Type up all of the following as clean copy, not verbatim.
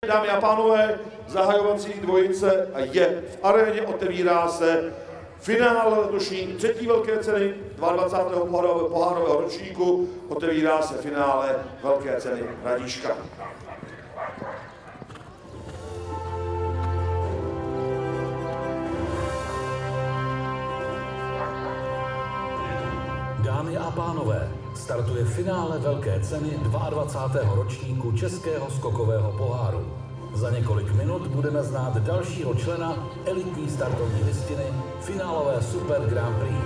Dámy a pánové, zahajovací dvojice je v aréně, otevírá se finále letošní třetí velké ceny 22. pohárového ročníku, otevírá se finále velké ceny Hradišťka. Dámy a pánové, startuje finále velké ceny 22. ročníku Českého skokového poháru. Za několik minut budeme znát dalšího člena elitní startovní listiny finálové Super Grand Prix.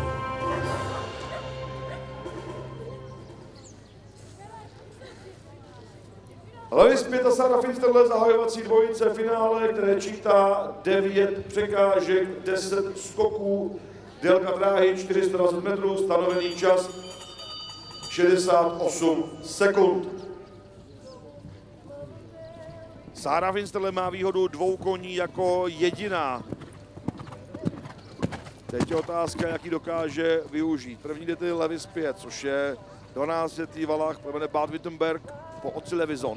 Lewis Pitt a Sarah Finsterle, zahajovací dvojice finále, které čítá 9 překážek, 10 skoků, délka dráhy 420 metrů, stanovený čas 68 sekund. Sarah Finsterle má výhodu 2 koní jako jediná. Teď je otázka, jak ji dokáže využít. První jde Lewis Pitt, což je 12letý valach plemene Bad-Württemberg po otci Levison.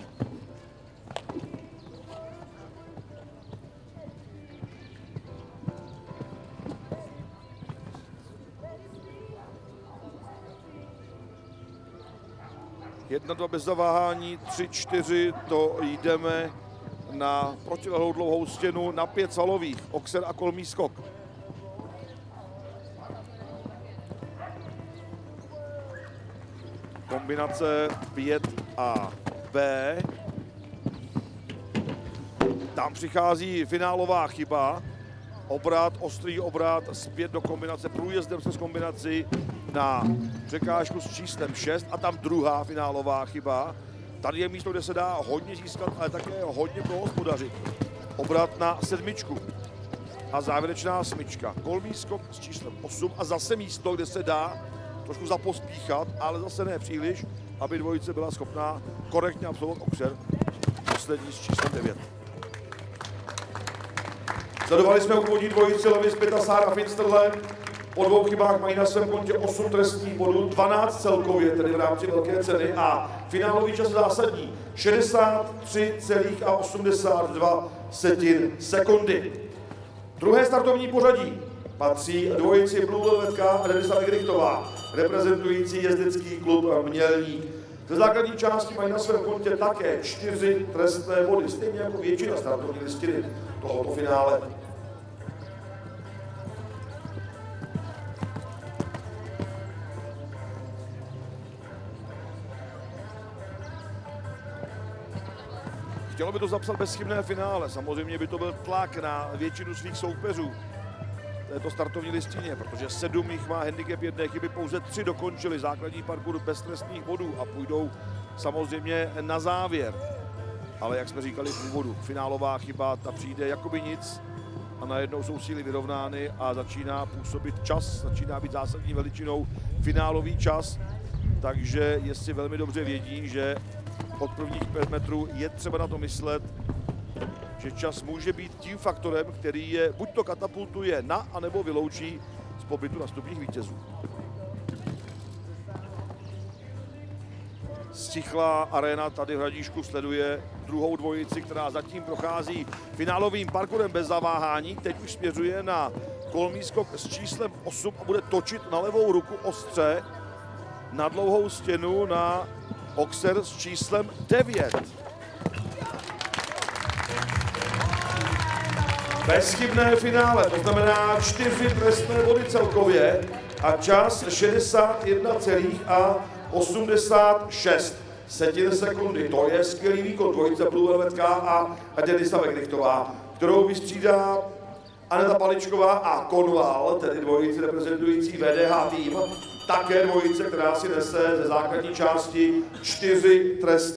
Jedna, dva bez zaváhání, 3, 4, to jdeme na protilehlou dlouhou stěnu na 5 svalových, Oxer a kolmý skok. Kombinace 5A, B. Tam přichází finálová chyba. Obrat, ostrý obrat, zpět do kombinace, průjezdem přes kombinaci na překážku s číslem 6 a tam druhá finálová chyba. Tady je místo, kde se dá hodně získat, ale také hodně prohospodařit. Obrat na 7 a závěrečná smyčka. Kolmý skok s číslem 8 a zase místo, kde se dá trošku zapospíchat, ale zase ne příliš, aby dvojice byla schopná korektně absolvovat Oxer, poslední s číslem 9. Sledovali jsme úvodní dvojici Lewis Pitt a Sarah Finsterle. Po 2 chybách mají na svém kontě 8 trestních bodů, 12 celkově, tedy v rámci velké ceny, a finálový čas zásadní 63,82 sekundy. Druhé startovní pořadí patří dvojici Blue Velvetka a Denisa Legrichtová, reprezentující jezdecký klub Mělník. Ze základní části mají na svém kontě také 4 trestné body, stejně jako většina startovní listiny tohoto finále. Chtělo by to zapsat bezchybné finále, samozřejmě by to byl tlak na většinu svých soupeřů této startovní listině, protože 7 jich má handicap 1 chyby, pouze 3 dokončili základní parkour bez trestných bodů a půjdou samozřejmě na závěr. Ale jak jsme říkali v úvodu, finálová chyba, ta přijde jakoby nic a najednou jsou síly vyrovnány a začíná působit čas, začíná být zásadní veličinou finálový čas, takže jestli velmi dobře vědí, že od prvních 5 metrů je třeba na to myslet, že čas může být tím faktorem, který je buď to katapultuje na, anebo vyloučí z pobytu na stupních vítězů. Stichlá aréna tady v Hradišku sleduje druhou dvojici, která zatím prochází finálovým parkourem bez zaváhání. Teď už směřuje na kolmý skok s číslem 8 a bude točit na levou ruku ostře na dlouhou stěnu na Oxer s číslem 9. Bezchybné finále, to znamená 4 trestné body celkově a čas 61,86 sekundy. To je skvělý výkon dvojice Blue Velvetka a Denisa Legrichtová, kterou vystřídá Aneta Paličková a Konval, tedy dvojici reprezentující VDH tým. Také dvojice, která si nese ze základní části 4 trestné.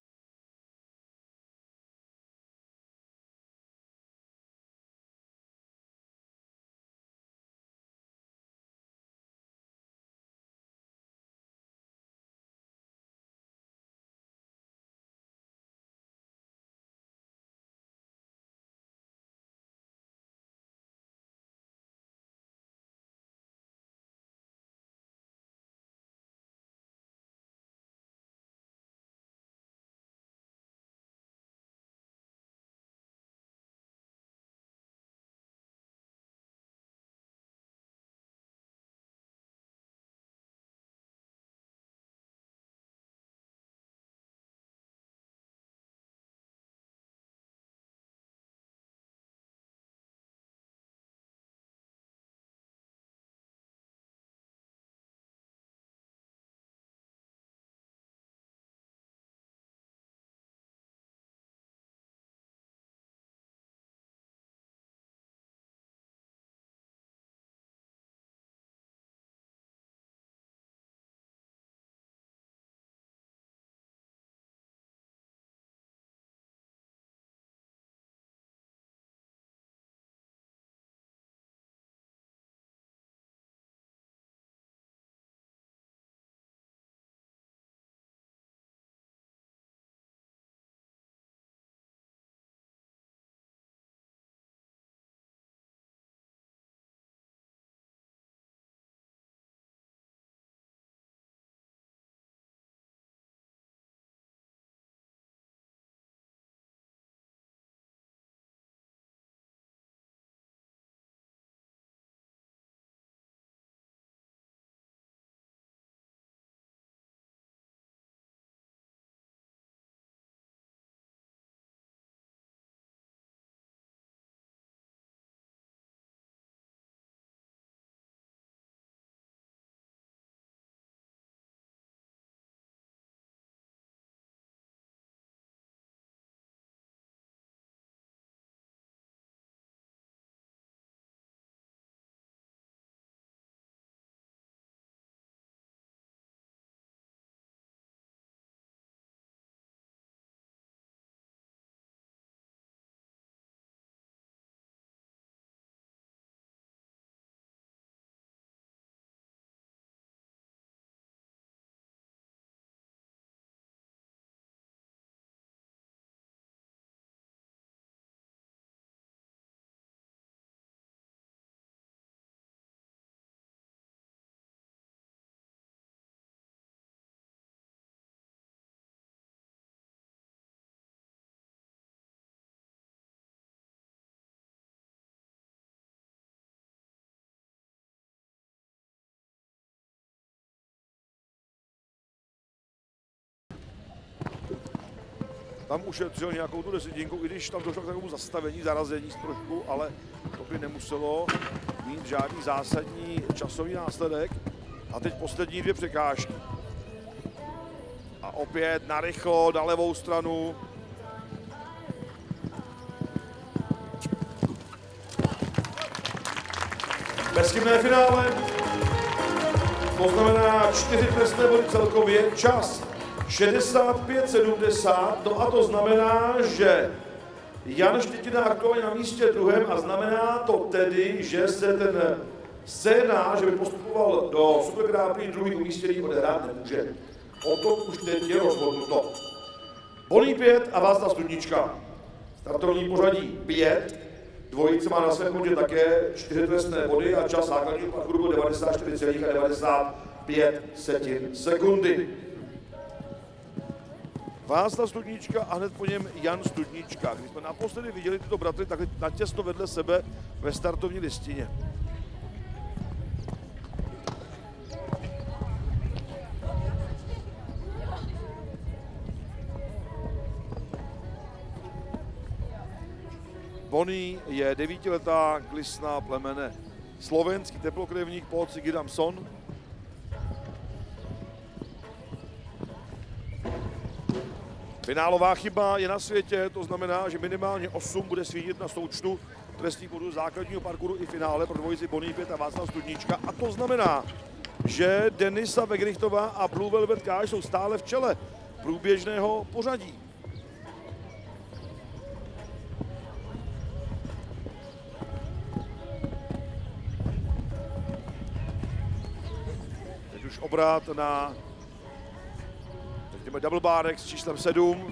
tam ušetřil nějakou tu desetinku, i když tam došlo k takovému zastavení, zarazení trošku, ale to by nemuselo mít žádný zásadní časový následek. A teď poslední dvě překážky. A opět narychlo na levou stranu. Bezchybné finále. To znamená 4 trestné body celkově, čas 65-70, no a to znamená, že Jan Štětina aktuálně na místě druhém a znamená to tedy, že se ten scénář, že by postupoval do Super Grand Prix druhý umístěný, odehrát nemůže. O tom už teď je rozhodnuto. Bonnie 5 a Václav Studnička. Startovní pořadí 5. Dvojice má na svém kontě také 4 trestné body a čas základního parkouru byl 94,95 sekundy. Václav Studnička a hned po něm Jan Studnička. Když jsme naposledy viděli tyto bratry takhle natěsno vedle sebe ve startovní listině. Bonnie je 9letá klisna plemene slovenský teplokrevník Paul Sigurdamson. Finálová chyba je na světě, to znamená, že minimálně 8 bude svítit na součtu trestních bodů základního parkouru i finále pro dvojici Bonnie 5 a Václav Studnička. A to znamená, že Denisa Vegrichtová a Blue Velvet Káš jsou stále v čele průběžného pořadí. Teď už obrat na, řekněme, double bárek s číslem 7.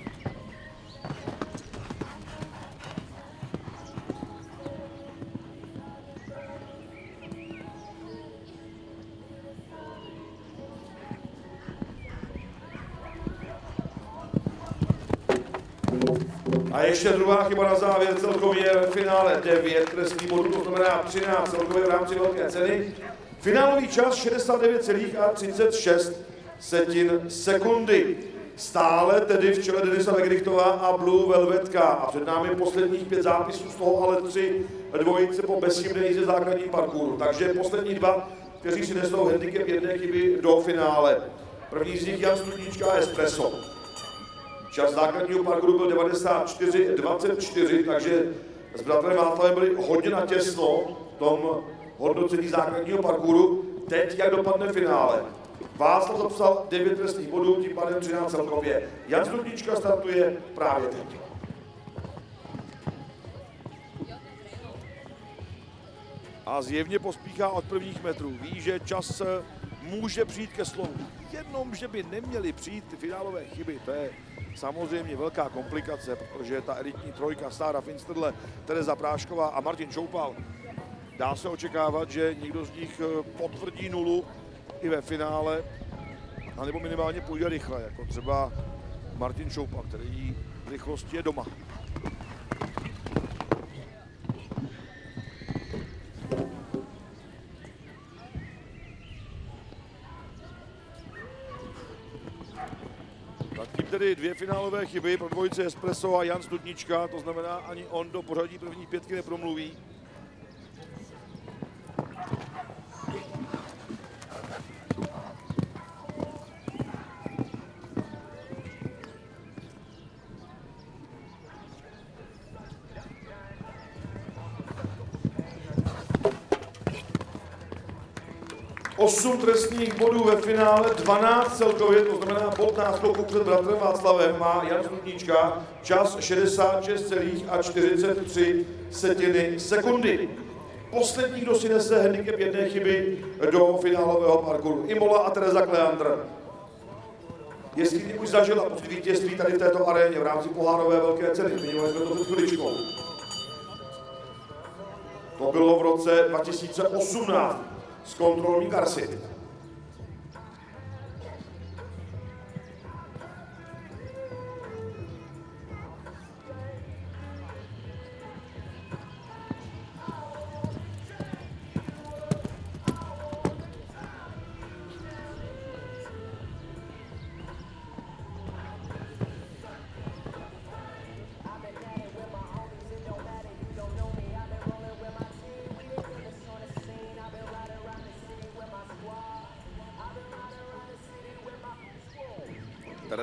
A ještě druhá chyba na závěr, celkově v finále 9 trestných bodů, to znamená 13 celkově v rámci velké ceny. Finálový čas 69,36 sekundy. Stále tedy v čele Denisa Vegrichtová a Blue Velvetka. A před námi posledních 5 zápisů, z toho ale 3 dvojice po bezchybné jízdě základním parkouru. Takže poslední 2, kteří si nesou handicap 1 chyby do finále. První z nich Jan Studnička a Espresso. Čas základního parkouru byl 94,24, takže s bratrem Václavem byli hodně natěsno v tom hodnocení základního parkouru. Teď, jak dopadne finále. Václav zapsal 9 trestných bodů, tím pádem 13 celkově. Jan Studnička startuje právě teď. A zjevně pospíchá od prvních metrů. Ví, že čas může přijít ke slovu. Jenom, že by neměly přijít ty finálové chyby, to je samozřejmě velká komplikace, protože ta elitní trojka Sára Finsterle, Tereza Prášková a Martin Šoupal, dá se očekávat, že někdo z nich potvrdí nulu i ve finále, anebo minimálně půjde rychle, jako třeba Martin Šoupal, který v rychlosti je doma. Tím tedy 2 finálové chyby pro dvojice Espresso a Jan Studnička, to znamená, ani on do pořadí první 5 nepromluví. Osm trestných bodů ve finále, 12 celkově, to znamená bod náskoku před bratrem Václavem má Jan Studnička, čas 66,43 sekundy. Poslední, kdo si nese handicap 1 chyby do finálového parkouru, Imola a Tereza Kleandr. Jestli už zažila pocit vítězství tady v této aréně v rámci pohárové velké ceny, zmiňovali jsme to před chviličkou. To bylo v roce 2018 z kontrolní karsy.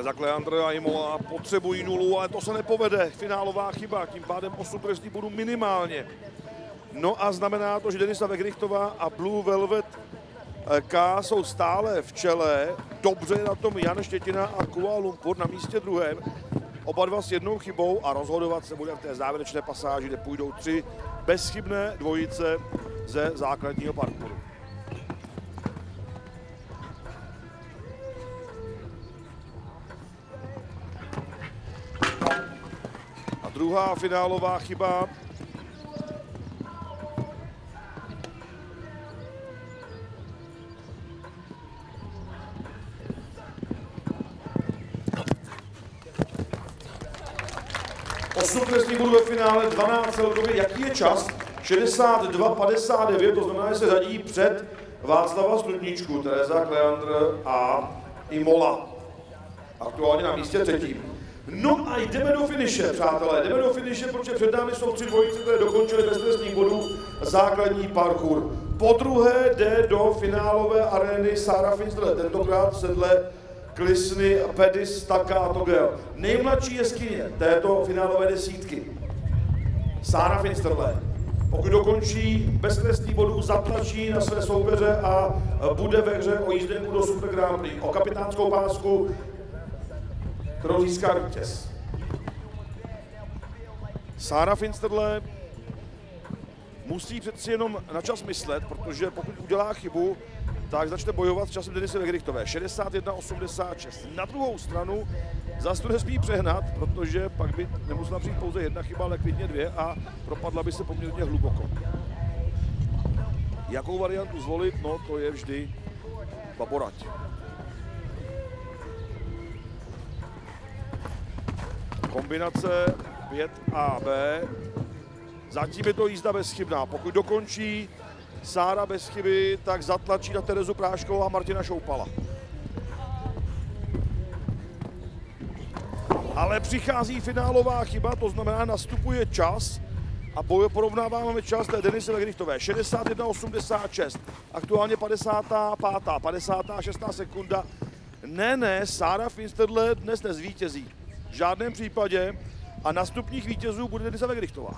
Tereza Kleandr a Imola potřebují nulu, ale to se nepovede. Finálová chyba, tím pádem 8 trestných bodů minimálně. No a znamená to, že Denisa Vegrichtová a Blue Velvet K jsou stále v čele. Dobře na tom Jan Štětina a Kuala Lumpur na místě druhém. Oba dva s jednou chybou a rozhodovat se bude v té závěrečné pasáži, kde půjdou 3 bezchybné dvojice ze základního parkouru. A druhá finálová chyba. Trestní bodů ve finále, 12 celkově. Jaký je čas? 62:59, to znamená, že se řadí před Václava Studničku, Tereza Kleandr a Imola. Aktuálně na místě třetím. No a jdeme do finiše, přátelé. Jdeme do finiše, protože před námi jsou 3 dvojice, které dokončily bez trestních bodů základní parkour. Po druhé jde do finálové arény Sára Finsterle, tentokrát v sedle Klisny Pedis Takatogel. Nejmladší jeskyně této finálové desítky. Sára Finsterle. Pokud dokončí bez trestných bodů, zatlačí na své soupeře a bude ve hře o jízdenku do Super Grand Prix. O kapitánskou pásku, kterou získá vítěz. Sára Finsterle musí přeci jenom na čas myslet, protože pokud udělá chybu, tak začne bojovat s časem Denisy Vegrichtové. 61:86. Na druhou stranu zase to nesmí přehnat, protože pak by nemusela přijít pouze jedna chyba, ale klidně 2 a propadla by se poměrně hluboko. Jakou variantu zvolit? No, to je vždy baborať. Kombinace 5A, B. Zatím je to jízda bezchybná. Pokud dokončí Sára bez chyby, tak zatlačí na Terezu Práškovou a Martina Šoupala. Ale přichází finálová chyba, to znamená, nastupuje čas a porovnáváme čas té Denisy Vegrichtové. 61:86, aktuálně 55., 56. sekunda. Ne, Sára Finsterle dnes nezvítězí. V žádném případě a na stupních vítězů bude Denisa Vegrichtová.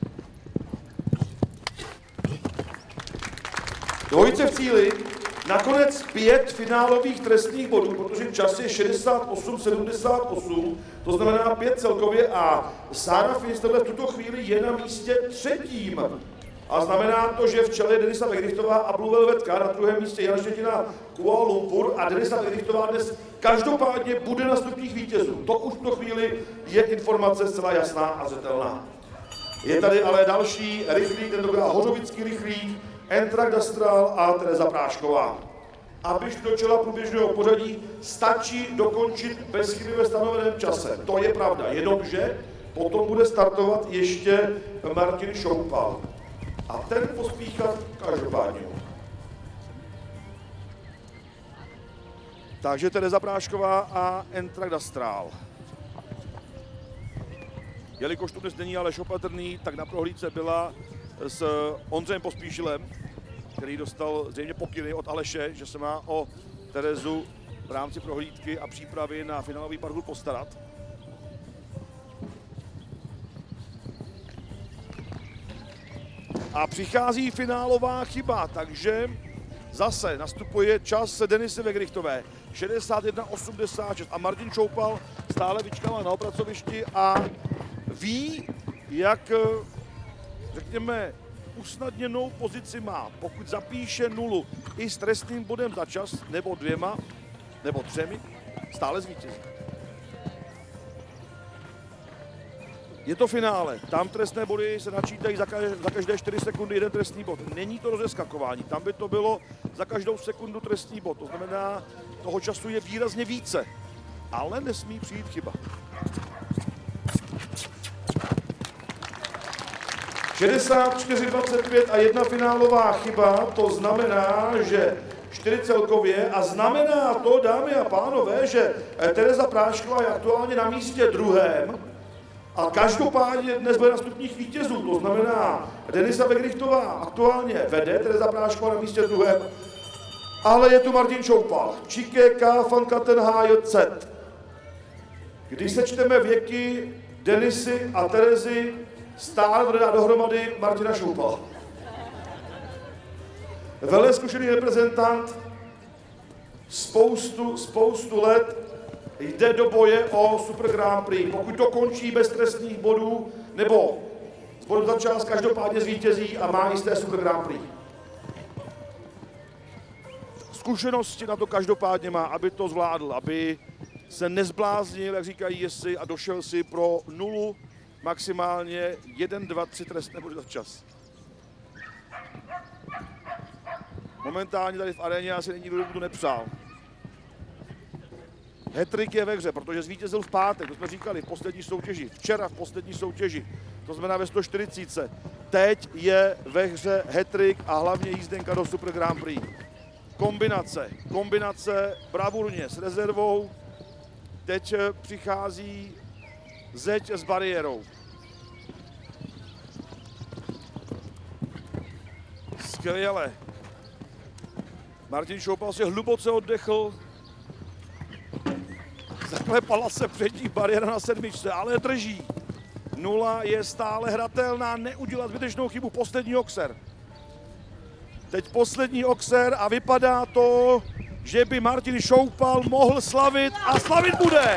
Dvojice v cíli, nakonec 5 finálových trestných bodů, protože čas je 68:78, to znamená 5 celkově a Sára Finsterle v tuto chvíli je na místě třetím. A znamená to, že v čele je Denisa Vegrichtová a Blue Velvet K, na druhém místě Jan Štětina, Kuala Lumpur a Denisa Vegrichtová dnes každopádně bude na stupních vítězů. To už v tuto chvíli je informace zcela jasná a zřetelná. Je tady ale další rychlík, tentokrát hořovický rychlík, Entrak Dastral a Tereza Prášková. Aby šli do čela průběžného pořadí, stačí dokončit bez chyby ve stanoveném čase. To je pravda, jenomže potom bude startovat ještě Martin Šoupal. A ten pospíchat každopádně. Takže Tereza Prášková a Entrak Dastral. Jelikož tu dnes není Aleš opatrný, tak na prohlídce byla s Ondřejem Pospíšilem, který dostal zřejmě pokyny od Aleše, že se má o Terezu v rámci prohlídky a přípravy na finálový parkour postarat. A přichází finálová chyba, takže zase nastupuje čas Denisy Vegrichtové. 61:86 a Martin Šoupal stále vyčkává na opracovišti a ví, jak, řekněme, usnadněnou pozici má. Pokud zapíše nulu i s trestným bodem za čas, nebo 2, nebo 3, stále zvítězí. Je to finále. Tam trestné body se načítají za každé 4 sekundy 1 trestný bod. Není to rozeskakování. Tam by to bylo za každou sekundu trestný bod. To znamená, toho času je výrazně více. Ale nesmí přijít chyba. 64:25 a 1 finálová chyba, to znamená, že 4 celkově a znamená to, dámy a pánové, že Tereza Prášková je aktuálně na místě druhém a každopádně dnes bude na stupních vítězů, to znamená Denisa Vegrichtová aktuálně vede, Tereza Prášková na místě druhém, ale je tu Martin Šoupal, Čikeka van Kattenhaajet. Když sečteme věky Denisy a Terezy, stále dá dohromady Martina Šoupala. Velmi zkušený reprezentant, spoustu let jde do boje o Super Grand Prix. Pokud to končí bez trestných bodů, nebo z bodu za čas, každopádně zvítězí a má jisté Super Grand Prix. Zkušenosti na to každopádně má, aby to zvládl, aby se nezbláznil, jak říkají jezdci, a došel si pro 0, maximálně 1, 2, 3 trestné body za čas. Momentálně tady v aréně asi nikdo to nepřál. Hat-trick je ve hře, protože zvítězil v pátek, to jsme říkali, v poslední soutěži, včera v poslední soutěži, to znamená ve 140. Teď je ve hře hat-trick a hlavně jízdenka do Super Grand Prix. Kombinace bravurně s rezervou, teď přichází zeď s bariérou. Skvěle. Martin Šoupal si hluboce oddechl. Zaklepala se přední bariéra na 7, ale drží. 0 je stále hratelná, neudělat zbytečnou chybu. Poslední okser. Teď poslední okser a vypadá to, že by Martin Šoupal mohl slavit a slavit bude.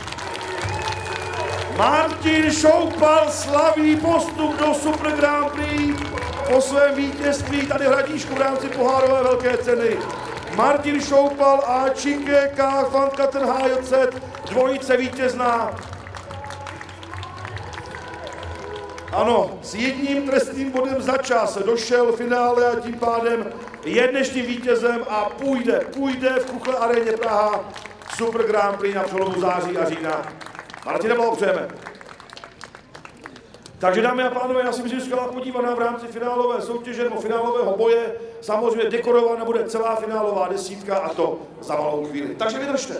Martin Šoupal slaví postup do Super Grand Prix po svém vítězství tady v Hradíčku v rámci pohárové velké ceny. Martin Šoupal a Čikeka van Kattenhajc, dvojice vítězná. Ano, s jedním trestným bodem za čas došel v finále a tím pádem je dnešním vítězem a půjde v Kuchle aréně Praha Super Grand Prix na přelomu září a října. Martine, blahopřejeme. Takže dámy a pánové, já si myslím, že skvělá podívaná v rámci finálové soutěže nebo finálového boje. Samozřejmě dekorována bude celá finálová desítka a to za malou chvíli. Takže vydržte.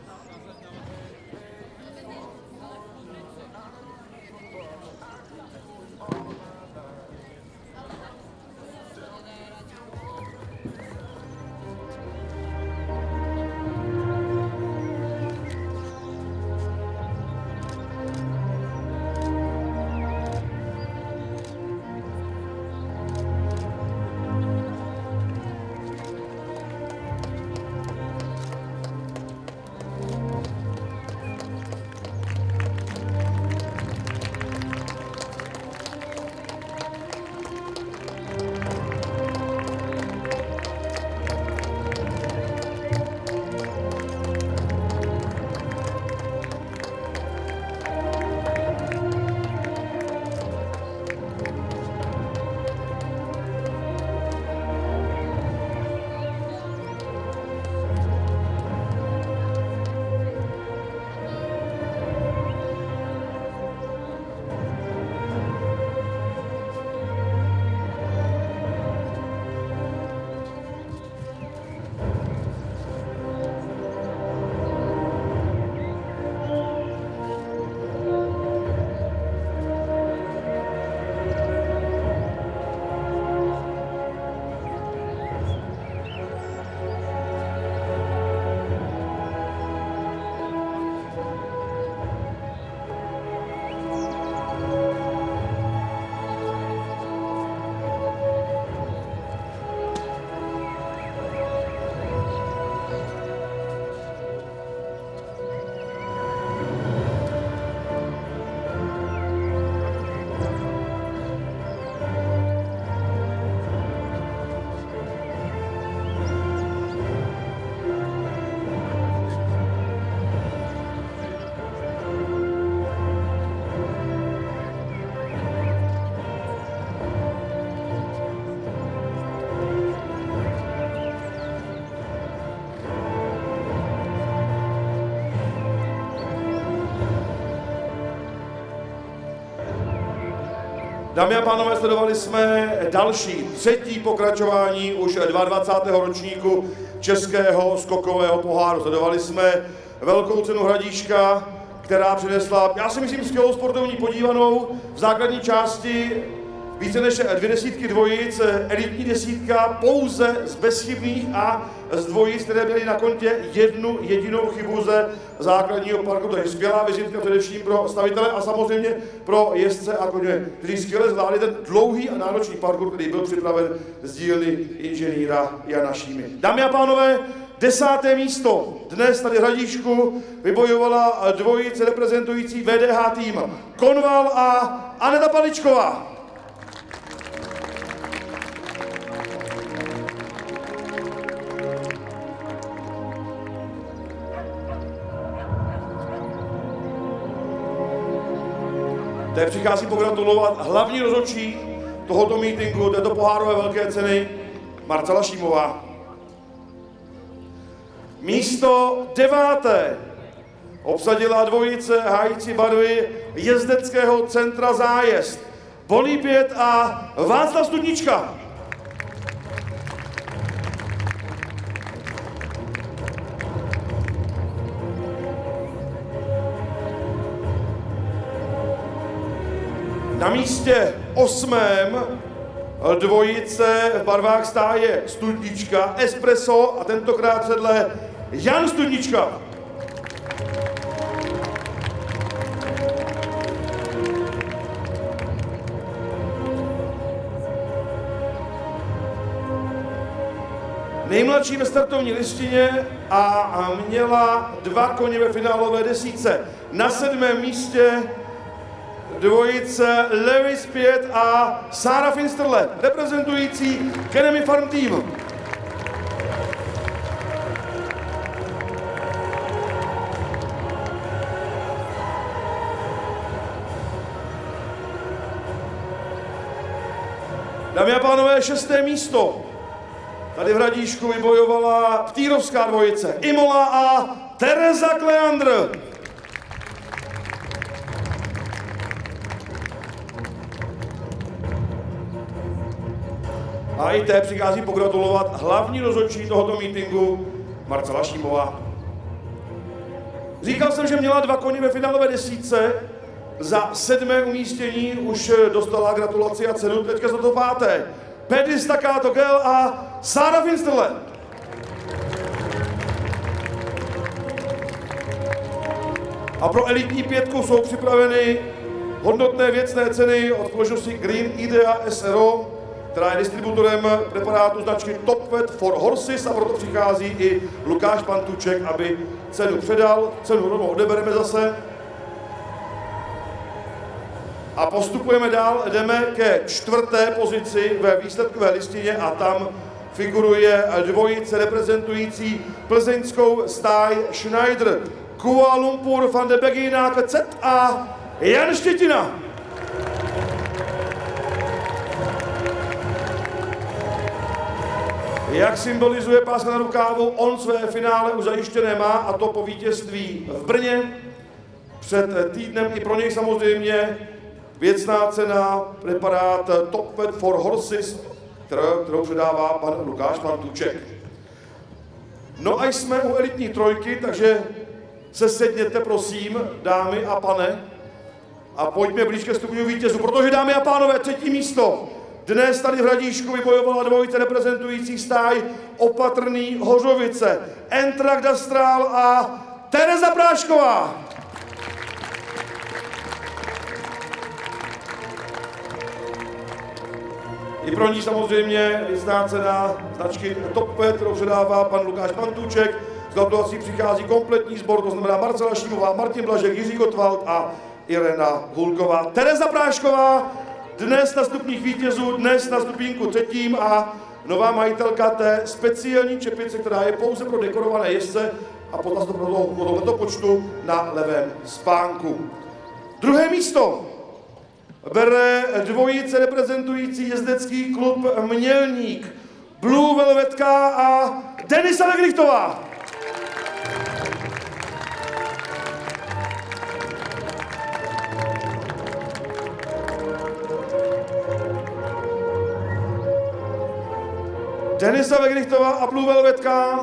Dámy a pánové, sledovali jsme třetí pokračování už 22. ročníku Českého skokového poháru. Sledovali jsme velkou cenu Hradíčka, která přinesla, já si myslím, skvělou sportovní podívanou. V základní části více než 2 desítky dvojic, elitní desítka pouze z bezchybných a z dvojic, které měly na kontě 1 jedinou chybu ze základního parku. Takže skvělá vizitka především pro stavitele a samozřejmě pro jezdce a koně, kteří skvěle zvládli ten dlouhý a náročný parkour, který byl připraven z dílny inženýra Jana Šímy. Dámy a pánové, 10. místo dnes tady v Hradíčku vybojovala dvojice reprezentující VDH tým Konval a Aneta Paličková. Té přichází pogratulovat hlavní rozhodčí tohoto mítinku, této pohárové velké ceny, Marcela Šímová. Místo 9. obsadila dvojice hájící barvy jezdeckého centra Zájezd, Bonnie Pět a Václav Studnička. Na místě 8. dvojice v barvách stáje Studnička, Espresso a tentokrát předle Jan Studnička. Nejmladší ve startovní listině a měla 2 koně ve finálové desítce. Na 7. místě dvojice Lewis Pět a Sára Finsterle, reprezentující Kenemy Farm Team. Dámy a pánové, 6. místo. Tady v Hradíčku vybojovala ptýrovská dvojice Imola a Tereza Kleandr. A i té přichází pogratulovat hlavní rozhodčí tohoto mítinku Marcela Šímová. Říkal jsem, že měla 2 koně ve finálové desítce. Za 7. umístění už dostala gratulaci a cenu, teďka za to 5. Paddy Staccato Gel a Sára Finsterle. A pro elitní 5 jsou připraveny hodnotné věcné ceny od společnosti Green Idea SRO, která je distributorem preparátu značky Top Vet for Horses, a proto přichází i Lukáš Pantuček, aby cenu předal. Cenu rovnou odebereme zase. A postupujeme dál, jdeme ke 4. pozici ve výsledkové listině a tam figuruje dvojice reprezentující plzeňskou stáj Schneider, Kuala Lumpur, Van de Begina, Kcet a Jan Štětina. Jak symbolizuje páska na rukávu, on své finále už zajištěné má, a to po vítězství v Brně. Před týdnem i pro něj samozřejmě věcná cena, preparát Top Vet for Horses, kterou předává pan Lukáš Pantuček. No a jsme u elitní trojky, takže se sedněte prosím, dámy a pane, a pojďme blíž ke stupňu vítězů, protože, dámy a pánové, 3. místo dnes tady v Hradíčku vybojovala dvojice reprezentující stáj Opatrný Hořovice, Entrak Dastral a Tereza Prášková. I pro ní samozřejmě věcná cena značky Top Vet, kterou předává pan Lukáš Pantuček. Z gratulací přichází kompletní sbor, to znamená Marcela Šímová, Martin Blažek, Jiří Gottwald a Irena Hulková. Tereza Prášková dnes na stupních vítězů, dnes na stupínku 3. a nová majitelka té speciální čepice, která je pouze pro dekorované jezdce a potom to pro tohoto počtu na levém spánku. 2. místo bere dvojice reprezentující jezdecký klub Mělník, Blue Velvetka a Denisa Legrichtová. Denisa Legrichtová a Blue Velvetka.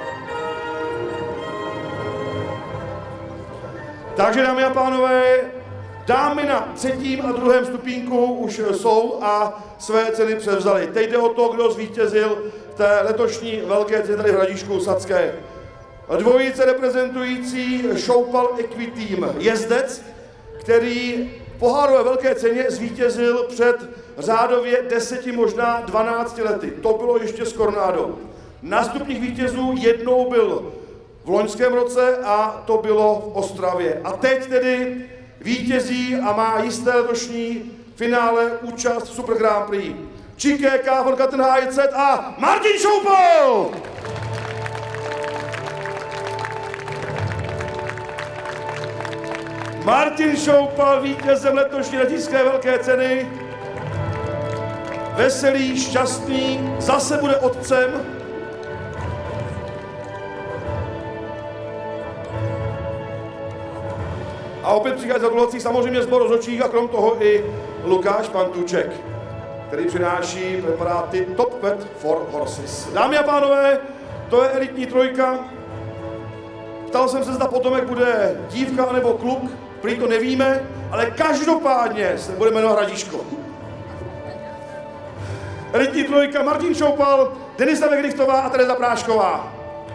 Takže, dámy a pánové, Dámy na 3. a 2. stupínku už jsou a své ceny převzaly. Teď jde o to, kdo zvítězil v té letošní velké ceně tady v Hradišku Sadské. Dvojice reprezentující Šoupal Equiteam Jezdec, který v pohárové velké ceně zvítězil před řádově 10, možná 12 lety. To bylo ještě s Kornádou. Nástupních vítězů jednou byl v loňském roce a to bylo v Ostravě. A teď tedy vítězí a má jisté letošní finále účast v Super Grand Prix. Číkéka von Kattenhajcet a Martin Šoupal! Martin Šoupal, vítězem letošní hradišťské velké ceny. Veselý, šťastný, zase bude otcem. A opět přichází gratulací samozřejmě Zbor rozhodčích a krom toho i Lukáš Pantůček, který přináší preparáty Top Vet for Horses. Dámy a pánové, to je elitní trojka. Ptal jsem se, zda potomek bude dívka nebo kluk, prý to nevíme, ale každopádně se bude jmenovat Hradiško. Elitní trojka Martin Šoupal, Denisa Vegrichtová a Tereza Prášková.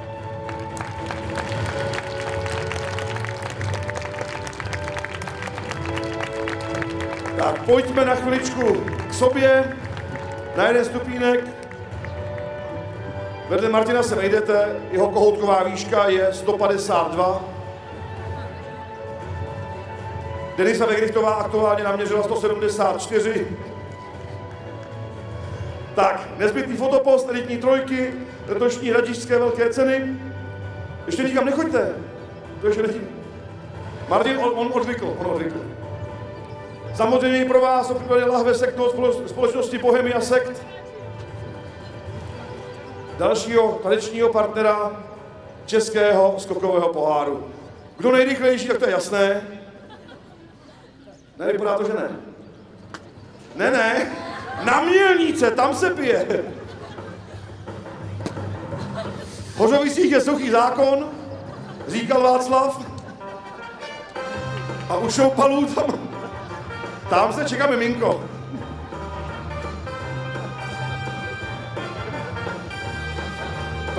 Tak pojďme na chviličku k sobě, na 1 stupínek. Vedle Martina se vejdete, jeho kohoutková výška je 152. Denisa Vegrichtová aktuálně naměřila 174. Tak, nezbytný fotopost elitní trojky, letošní hradišťské velké ceny. Ještě nikam nechoďte. To ještě není. Martin, on odvykl. Samozřejmě i pro vás opět lahve sektu od společnosti Bohemia Sekt. Dalšího tradičního partnera českého skokového poháru. Kdo nejrychlejší, tak to je jasné. Ne, vypadá to, že ne. Ne. Na Mělnice, tam se pije. V Hořovicích je suchý zákon, říkal Václav. A u Šoupalů tam se čeká miminko. To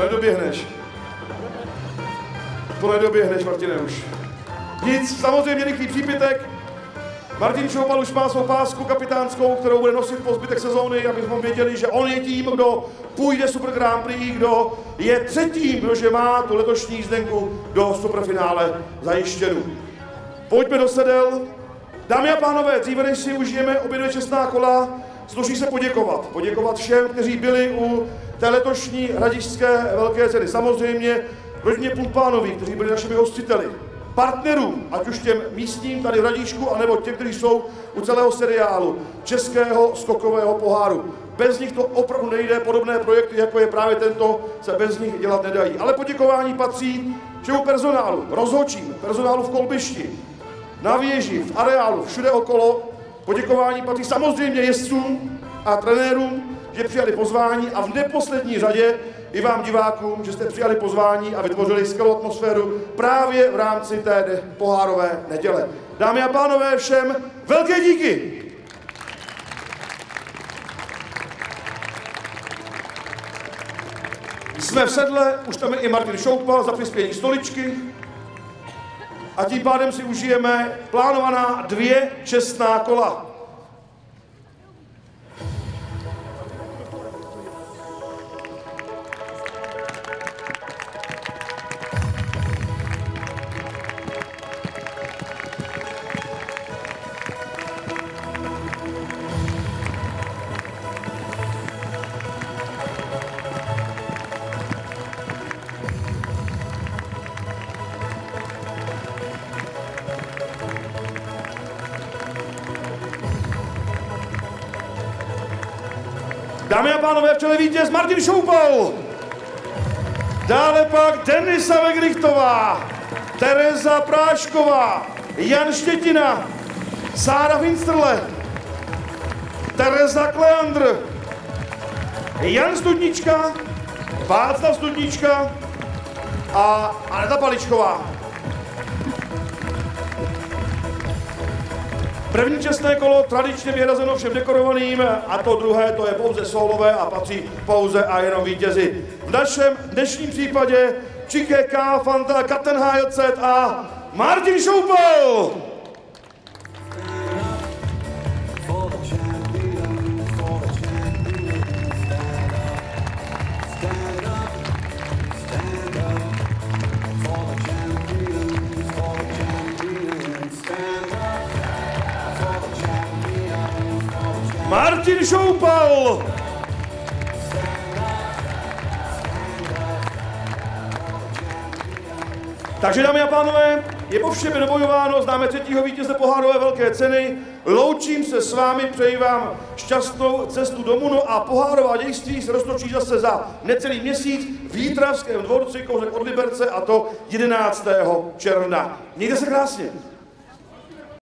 nedoběhneš, Martine, už. Nic, samozřejmě rychlý přípitek. Martin Šoupal už má svou pásku kapitánskou, kterou bude nosit po zbytek sezóny, abychom věděli, že on je tím, kdo půjde Super Grand Prix, kdo je třetím, kdože má tu letošní jízdenku do superfinále zajištěnu. Pojďme do sedel. Dámy a pánové, dříve než si užijeme obě 2 čestná kola, sluší se poděkovat. Poděkovat všem, kteří byli u té letošní hradišťské velké ceny. Samozřejmě rodině Pulpánovi, kteří byli našimi hostiteli. Partnerům, ať už těm místním tady v Hradíčku, anebo těm, kteří jsou u celého seriálu Českého skokového poháru. Bez nich to opravdu nejde, podobné projekty, jako je právě tento, se bez nich dělat nedají. Ale poděkování patří všemu personálu, rozhodčím, personálu v kolbišti, na věži, v areálu, všude okolo. Poděkování patří samozřejmě jezdcům a trenérům, že přijali pozvání a v neposlední řadě i vám divákům, že jste přijali pozvání a vytvořili skvělou atmosféru právě v rámci té pohárové neděle. Dámy a pánové, všem velké díky! Jsme v sedle, už tam je i Martin Šoupal za přispění stoličky a tím pádem si užijeme plánovaná 2 čestná kola. Dámy a pánové, v čele vítěz Martin Šoupal. Dále pak Denisa Vegrichtová, Tereza Prášková, Jan Štětina, Sára Finsterle, Tereza Kleandr, Jan Studnička, Václav Studnička a Aneta Paličková. První čestné kolo tradičně vyhrazeno všem dekorovaným a to druhé to je pouze solové a patří pouze a jenom vítězi. V našem dnešním případě ČKK, Fanta, Captain HJZ a Martin Šoupal. Martin Šoupal. Takže dámy a pánové, je po všem dobojováno, známe třetího vítěze pohárové velké ceny. Loučím se s vámi, přeji vám šťastnou cestu domů, no a pohárová dějství se roztočí zase za necelý měsíc v Jítravském dvorci kousek od Liberce, a to 11. června. Mějte se krásně.